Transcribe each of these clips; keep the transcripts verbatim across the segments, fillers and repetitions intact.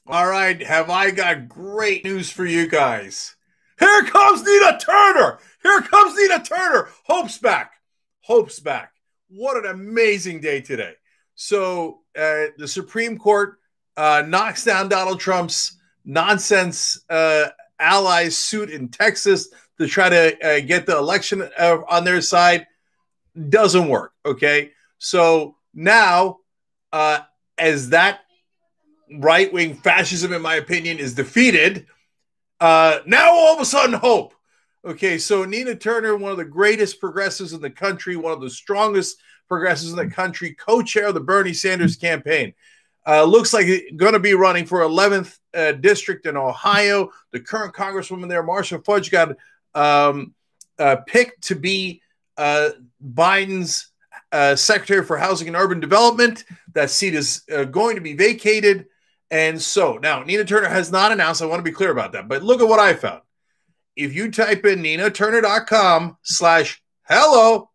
All right, have I got great news for you guys? Here comes Nina Turner. Here comes Nina Turner. Hope's back. Hope's back. What an amazing day today. So, uh, the Supreme Court uh, knocks down Donald Trump's nonsense uh, allies suit in Texas to try to uh, get the election uh, on their side. Doesn't work. Okay. So now, uh, as that right wing fascism, in my opinion, is defeated, uh, now all of a sudden, hope. Okay, so Nina Turner, one of the greatest progressives in the country, one of the strongest progressives in the country, co-chair of the Bernie Sanders campaign, uh, looks like going to be running for eleventh uh, district in Ohio. The current congresswoman there, Marcia Fudge, got um, uh, picked to be uh, Biden's uh, Secretary for Housing and Urban Development. That seat is uh, going to be vacated. And so now Nina Turner has not announced. I want to be clear about that. But look at what I found. If you type in ninaturner.com slash hello,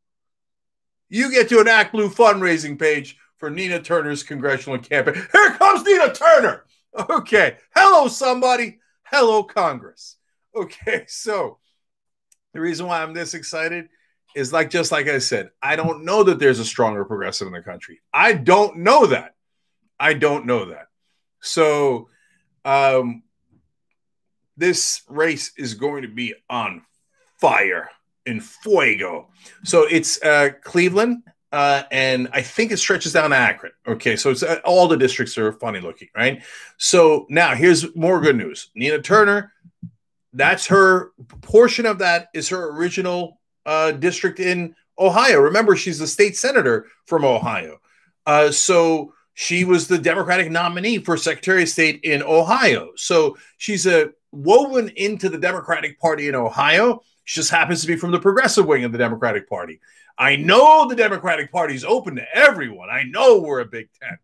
you get to an Act Blue fundraising page for Nina Turner's congressional campaign. Here comes Nina Turner. Okay. Hello, somebody. Hello, Congress. Okay. So the reason why I'm this excited is like, just like I said, I don't know that there's a stronger progressive in the country. I don't know that. I don't know that. So um, this race is going to be on fire, in fuego. So it's uh, Cleveland, uh, and I think it stretches down to Akron. Okay, so it's uh, all the districts are funny looking, right? So now here's more good news. Nina Turner, that's her portion of that is her original uh, district in Ohio. Remember, she's the state senator from Ohio. Uh, so she was the Democratic nominee for Secretary of State in Ohio. So she's a woven into the Democratic Party in Ohio. She just happens to be from the progressive wing of the Democratic Party. I know the Democratic Party is open to everyone. I know we're a big tent.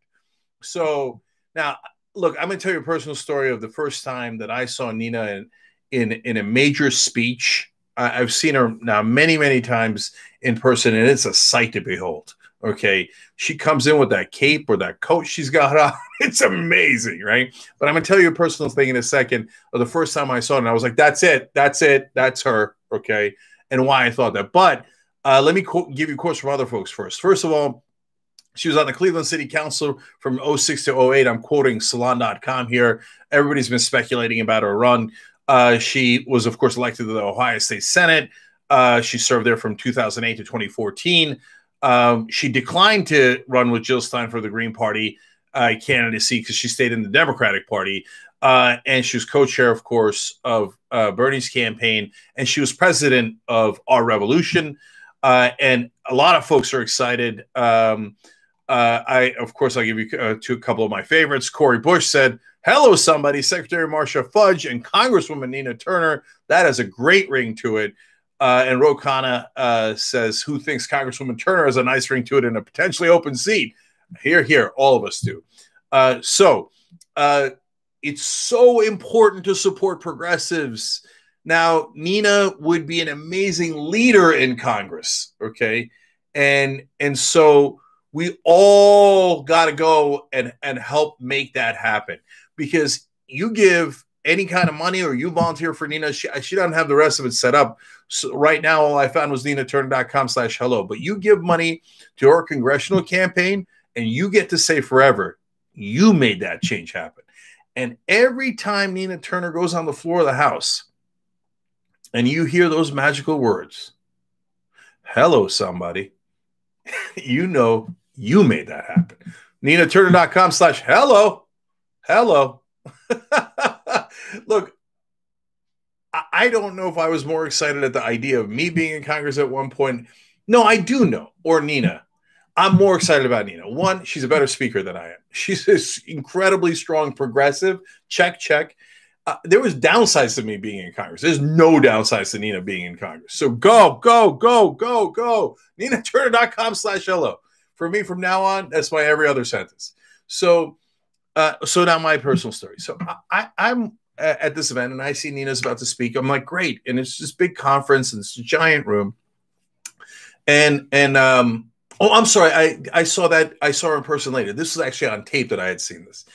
So now, look, I'm going to tell you a personal story of the first time that I saw Nina in, in, in a major speech. Uh, I've seen her now many, many times in person, and it's a sight to behold. Okay, she comes in with that cape or that coat she's got on. It's amazing, right? But I'm gonna tell you a personal thing in a second. Of the first time I saw it, and I was like, "That's it, that's it, that's her." Okay, and why I thought that. But uh, let me quote, give you quotes from other folks first. First of all, she was on the Cleveland City Council from oh six to oh eight. I'm quoting Salon dot com here. Everybody's been speculating about her run. Uh, she was, of course, elected to the Ohio State Senate. Uh, she served there from two thousand eight to twenty fourteen. Um, she declined to run with Jill Stein for the Green Party uh, candidacy because she stayed in the Democratic Party. Uh, and she was co-chair, of course, of uh, Bernie's campaign. And she was president of Our Revolution. Uh, and a lot of folks are excited. Um, uh, I, of course, I'll give you uh, to a couple of my favorites. Cori Bush said, "Hello, somebody, Secretary Marcia Fudge and Congresswoman Nina Turner." That has a great ring to it. Uh, and Ro Khanna uh, says, "Who thinks Congresswoman Turner has a nice ring to it in a potentially open seat?" Here, here, all of us do. Uh, so uh, it's so important to support progressives. Now, Nina would be an amazing leader in Congress, okay? And and so we all got to go and, and help make that happen, because you give any kind of money or you volunteer for Nina, she, she doesn't have the rest of it set up. So right now, all I found was ninaturner.com slash hello. But you give money to our congressional campaign and you get to say forever, you made that change happen. And every time Nina Turner goes on the floor of the House and you hear those magical words, "Hello, somebody," you know you made that happen. ninaturner.com slash hello. Hello. Look, I don't know if I was more excited at the idea of me being in Congress at one point. No, I do know. Or Nina. I'm more excited about Nina. One, she's a better speaker than I am. She's this incredibly strong progressive. Check, check. Uh, there was downsides to me being in Congress. There's no downsides to Nina being in Congress. So go, go, go, go, go. ninaturner.com slash hello. For me, from now on, that's my every other sentence. So, uh, so now my personal story. So I, I, I'm at this event and I see Nina's about to speak. I'm like, great. And it's this big conference and it's a giant room. And, and, um, oh, I'm sorry. I, I saw that. I saw her in person later. This was actually on tape that I had seen this.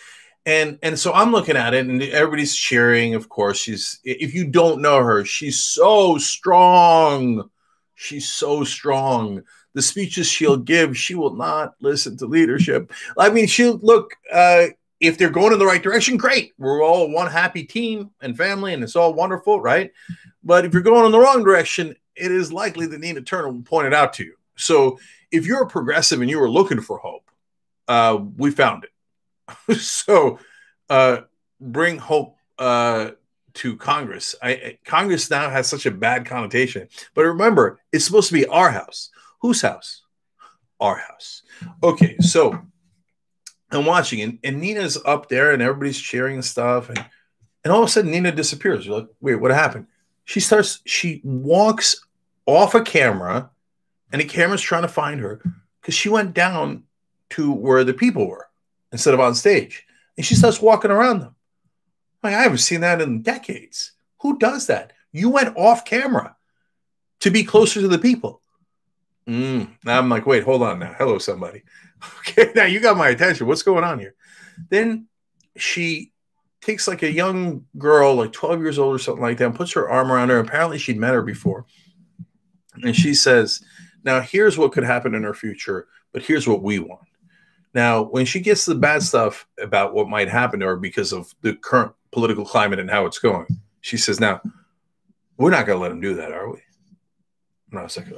And and so I'm looking at it, and everybody's cheering. Of course, she's if you don't know her, she's so strong. She's so strong. The speeches she'll give, she will not listen to leadership. I mean, she'll look. Uh, if they're going in the right direction, great. We're all one happy team and family, and it's all wonderful, right? But if you're going in the wrong direction, it is likely that Nina Turner will point it out to you. So if you're a progressive and you were looking for hope, uh, we found it. So uh, bring hope uh, to Congress. I, Congress now has such a bad connotation. But remember, it's supposed to be our house. Whose house? Our house. Okay, so I'm watching, and, and Nina's up there, and everybody's cheering and stuff. And, and all of a sudden, Nina disappears. You're like, wait, what happened? She starts, she walks off a camera, and the camera's trying to find her because she went down to where the people were instead of on stage. And she starts walking around them. Like, I haven't seen that in decades. Who does that? You went off camera to be closer to the people. Mm. Now I'm like, wait, hold on now. Hello, somebody. Okay, now you got my attention. What's going on here? Then she takes like a young girl, like twelve years old or something like that, and puts her arm around her. Apparently she'd met her before. And she says, now here's what could happen in her future, but here's what we want. Now, when she gets the bad stuff about what might happen to her because of the current political climate and how it's going, she says, now, we're not going to let them do that, are we? No, a second.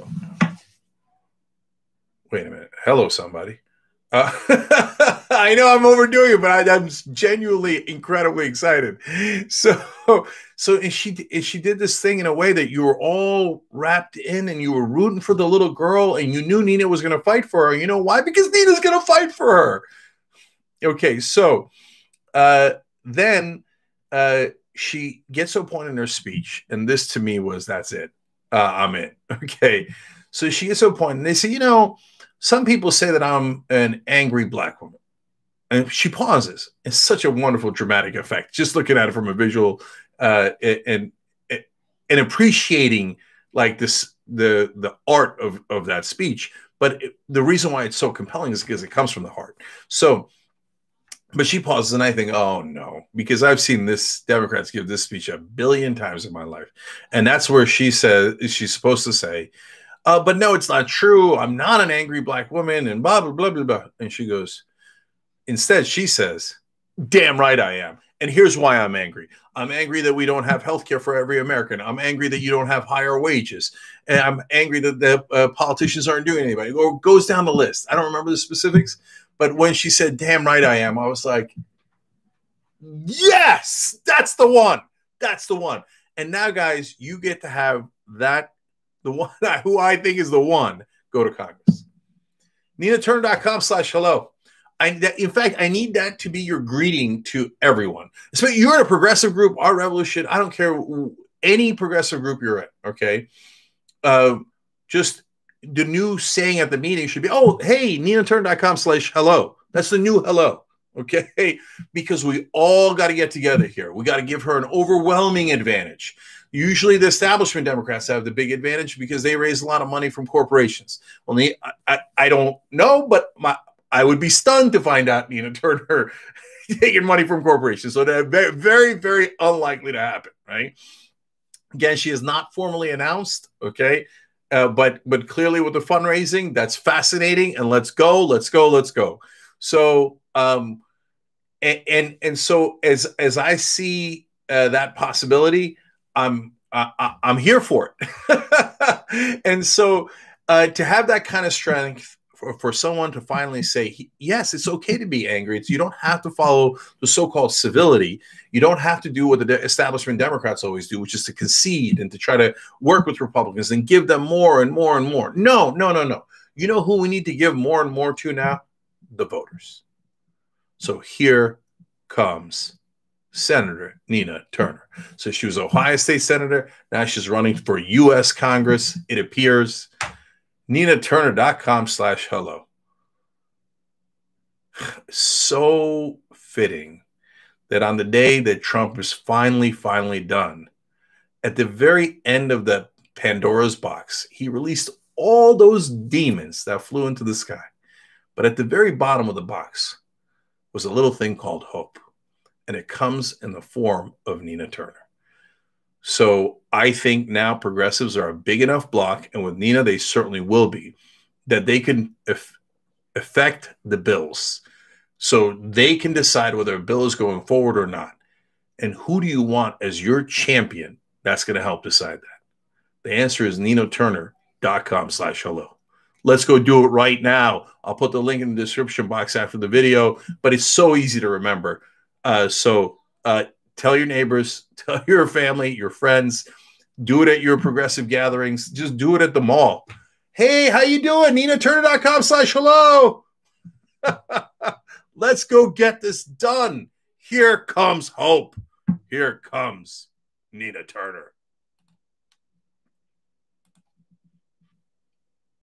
Wait a minute. Hello, somebody. Uh, I know I'm overdoing it, but I, I'm genuinely incredibly excited. So, so and she and she did this thing in a way that you were all wrapped in, and you were rooting for the little girl, and you knew Nina was going to fight for her. You know why? Because Nina's going to fight for her. Okay, so uh, then uh, she gets to a point in her speech, and this to me was, that's it. Uh, I'm in. Okay, so she gets to a point, and they say, you know, some people say that I'm an angry black woman. And she pauses. It's such a wonderful dramatic effect. Just looking at it from a visual uh, and, and and appreciating like this the the art of, of that speech. But it, the reason why it's so compelling is because it comes from the heart. So, but she pauses, and I think, oh no, because I've seen this Democrats give this speech a billion times in my life, and that's where she says she's supposed to say, Uh, but no, it's not true. I'm not an angry black woman, and blah, blah, blah, blah, blah. And she goes, instead, she says, damn right I am. And here's why I'm angry. I'm angry that we don't have health care for every American. I'm angry that you don't have higher wages. And I'm angry that the uh, politicians aren't doing anything. Or goes down the list. I don't remember the specifics. But when she said, damn right I am, I was like, yes, that's the one. That's the one. And now, guys, you get to have that. The one who I think is the one, go to Congress. Nina Turner dot com slash hello. I, in fact, I need that to be your greeting to everyone. So you're in a progressive group, Our Revolution. I don't care any progressive group you're in, okay? Uh, just the new saying at the meeting should be, oh, hey, Nina Turner dot com slash hello. That's the new hello, okay? Because we all got to get together here. We got to give her an overwhelming advantage. Usually the establishment Democrats have the big advantage because they raise a lot of money from corporations. Only I, I, I don't know, but my, I would be stunned to find out Nina Turner taking money from corporations. So that's very, very, very unlikely to happen, right? Again, she is not formally announced, okay? Uh, but but clearly with the fundraising, that's fascinating. And let's go, let's go, let's go. So um, and and, and so as as I see uh, that possibility, I'm I, I'm here for it. And so uh, to have that kind of strength for, for someone to finally say, yes, it's okay to be angry. It's, you don't have to follow the so-called civility. You don't have to do what the de- establishment Democrats always do, which is to concede and to try to work with Republicans and give them more and more and more. No, no, no, no. You know who we need to give more and more to now? The voters. So here comes Senator Nina Turner. So she was Ohio State Senator. Now she's running for U S Congress, it appears. Nina Turner dot com slash hello. So fitting that on the day that Trump is finally, finally done, at the very end of the Pandora's box, he released all those demons that flew into the sky. But at the very bottom of the box was a little thing called hope. and it comes in the form of Nina Turner. So I think now progressives are a big enough block, and with Nina, they certainly will be, that they can eff- affect the bills. So they can decide whether a bill is going forward or not. And who do you want as your champion that's going to help decide that? The answer is ninoturner.com slash hello. Let's go do it right now. I'll put the link in the description box after the video, but it's so easy to remember. Uh, so uh, tell your neighbors, tell your family, your friends, do it at your progressive gatherings. Just do it at the mall. Hey, how you doing? ninoturner.com slash hello. Let's go get this done. Here comes hope. Here comes Nina Turner.